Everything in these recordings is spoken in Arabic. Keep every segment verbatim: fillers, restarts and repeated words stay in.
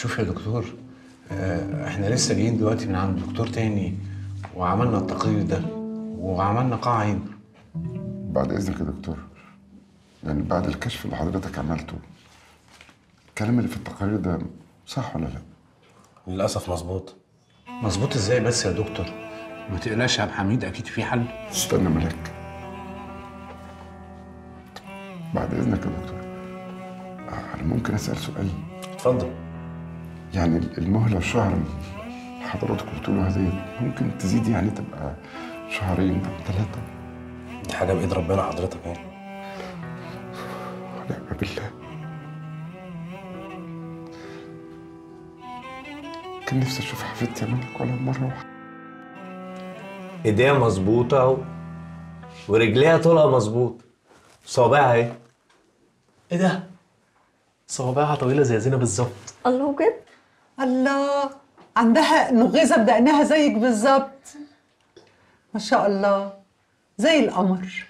شوف يا دكتور، آه، احنا لسه جايين دلوقتي من عند دكتور تاني وعملنا التقرير ده وعملنا قاع عين. بعد اذنك يا دكتور، يعني بعد الكشف اللي حضرتك عملته، الكلام اللي في التقارير ده صح ولا لا؟ للاسف مظبوط. مظبوط ازاي بس يا دكتور؟ ما تقلقش يا عبد الحميد، اكيد في حل. استنى ملاك، بعد اذنك يا دكتور، انا ممكن اسال سؤال؟ اتفضل. يعني المهله الشهر اللي حضرتك قلت له هديت ممكن تزيد، يعني تبقى شهرين او ثلاثه؟ دي حاجه بايد ربنا حضرتك يعني. ونعم بالله. كان نفسي اشوف حفيدتي يا ملك ولا مره واحده. ايديها مظبوطه اهو، ورجليها طولها مظبوط، صوابعها اهي. ايه ده؟ صوابعها طويله زي زينه بالظبط. الله بجد؟ الله، عندها نغيزه بدقنها زيك بالظبط. ما شاء الله، زي القمر.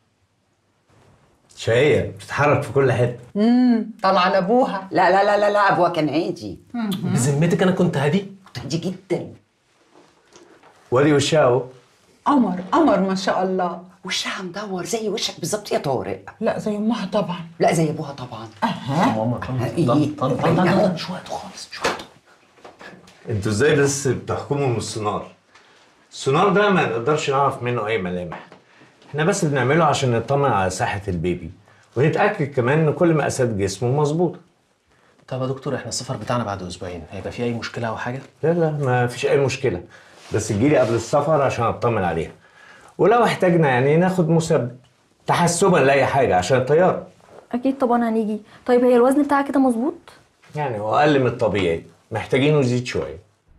شقيه بتتحرك في كل حته. امم طالعه لابوها. لا لا لا لا لا، ابوها كان عادي. بذمتك انا كنت هادي؟ عادي جدا. وادي وشها اهو. قمر قمر ما شاء الله. وشها مدور زي وشك بالظبط يا طارق. لا زي امها طبعا. لا زي ابوها طبعا. اها ماما طن إيه؟ طن طن طن طن مش وقته خالص، مش وقته. انتوا ازاي بس بتحكموا من السونار؟ السونار ده ما نقدرش نعرف منه اي ملامح. احنا بس بنعمله عشان نطمن على صحه البيبي، ونتاكد كمان ان كل مقاسات جسمه مظبوطه. طب يا دكتور، احنا السفر بتاعنا بعد اسبوعين، هيبقى في اي مشكله او حاجه؟ لا لا، ما فيش اي مشكله، بس تجيلي قبل السفر عشان اطمن عليها، ولو احتاجنا يعني ناخد مثبت تحسبا لاي حاجه عشان الطياره. اكيد طبعا هنيجي. طيب هي الوزن بتاعها كده مظبوط؟ يعني هو اقل من الطبيعي، محتاجينه يزيد شويه.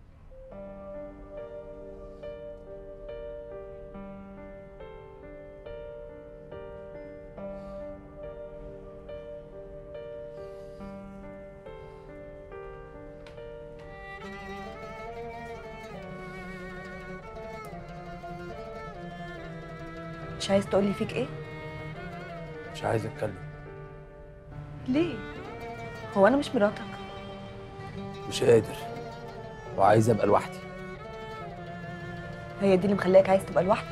مش عايز تقولي فيك ايه؟ مش عايز اتكلم. ليه؟ هو انا مش مراتك؟ مش قادر وعايز ابقى لوحدي. هي دي اللي مخليك عايز تبقى لوحدك؟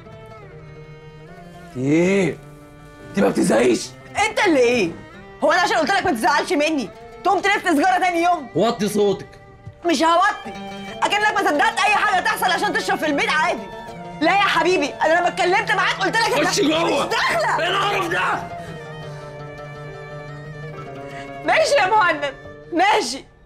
ايه؟ انت ما بتزهقيش؟ انت اللي ايه؟ هو انا عشان قلت لك ما تزعلش مني تقوم تلف سجاره تاني يوم؟ وطي صوتك. مش هوطي، اكنك ما صدقت اي حاجه تحصل عشان تشرب في البيت عادي. لا يا حبيبي، انا لما اتكلمت معاك قلت لك خش جوه. مش داخله. ايه القرف ده؟ ماشي يا مهند، ماشي.